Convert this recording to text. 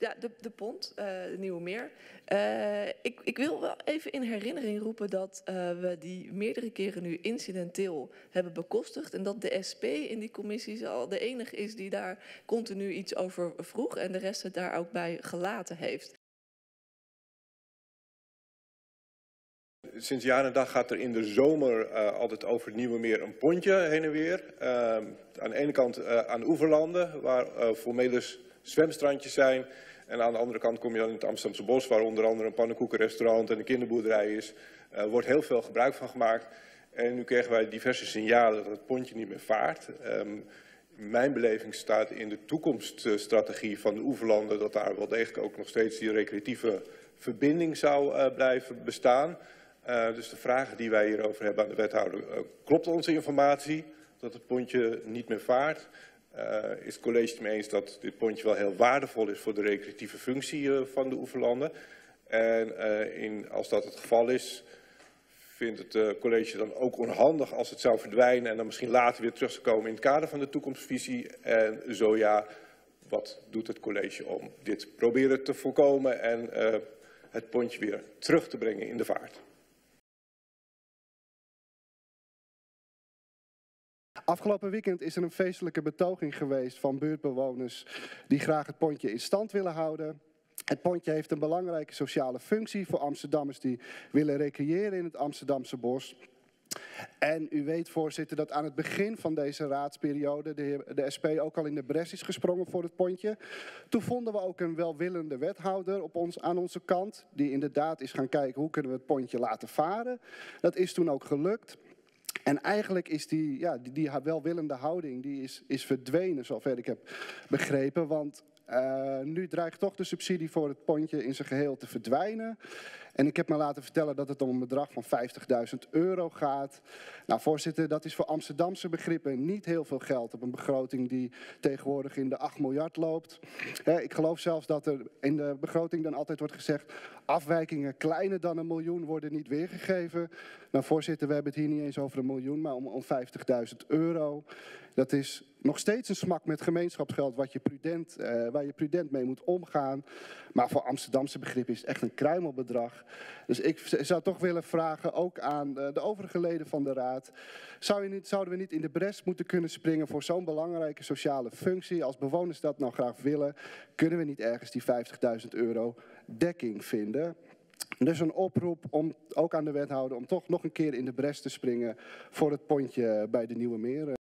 Ja, de pont, de Nieuwe Meer. Ik wil wel even in herinnering roepen dat we die meerdere keren nu incidenteel hebben bekostigd. En dat de SP in die commissies al de enige is die daar continu iets over vroeg. En de rest het daar ook bij gelaten heeft. Sinds jaar en dag gaat er in de zomer altijd over het Nieuwe Meer een pontje heen en weer. Aan de ene kant aan de oeverlanden, waar formele zwemstrandjes zijn. En aan de andere kant kom je dan in het Amsterdamse Bos, waar onder andere een pannenkoekenrestaurant en een kinderboerderij is. Wordt heel veel gebruik van gemaakt. En nu kregen wij diverse signalen dat het pontje niet meer vaart. Mijn beleving staat in de toekomststrategie van de oeverlanden dat daar wel degelijk ook nog steeds die recreatieve verbinding zou blijven bestaan. Dus de vragen die wij hierover hebben aan de wethouder, klopt onze informatie dat het pontje niet meer vaart? Is het college het mee eens dat dit pontje wel heel waardevol is voor de recreatieve functie van de oeverlanden? En als dat het geval is, vindt het college dan ook onhandig als het zou verdwijnen en dan misschien later weer terug zou komen in het kader van de toekomstvisie? En zo ja, wat doet het college om dit proberen te voorkomen en het pontje weer terug te brengen in de vaart? Afgelopen weekend is er een feestelijke betoging geweest van buurtbewoners die graag het pontje in stand willen houden. Het pontje heeft een belangrijke sociale functie voor Amsterdammers die willen recreëren in het Amsterdamse Bos. En u weet, voorzitter, dat aan het begin van deze raadsperiode de SP ook al in de bres is gesprongen voor het pontje. Toen vonden we ook een welwillende wethouder aan onze kant, die inderdaad is gaan kijken hoe kunnen we het pontje laten varen. Dat is toen ook gelukt. En eigenlijk is die welwillende houding is verdwenen, zover ik heb begrepen. Want nu dreigt toch de subsidie voor het pontje in zijn geheel te verdwijnen. En ik heb me laten vertellen dat het om een bedrag van €50.000 gaat. Nou, voorzitter, dat is voor Amsterdamse begrippen niet heel veel geld op een begroting die tegenwoordig in de 8 miljard loopt. Ik geloof zelfs dat er in de begroting dan altijd wordt gezegd, afwijkingen kleiner dan €1 miljoen worden niet weergegeven. Nou, voorzitter, we hebben het hier niet eens over €1 miljoen, maar om €50.000. Dat is nog steeds een smak met gemeenschapsgeld waar je prudent mee moet omgaan. Maar voor Amsterdamse begrippen is het echt een kruimelbedrag. Dus ik zou toch willen vragen, ook aan de overige leden van de raad. Zouden we niet in de bres moeten kunnen springen voor zo'n belangrijke sociale functie? Als bewoners dat nou graag willen, kunnen we niet ergens die €50.000 dekking vinden? Dus een oproep ook aan de wethouder om toch nog een keer in de bres te springen voor het pontje bij de Nieuwe Meer.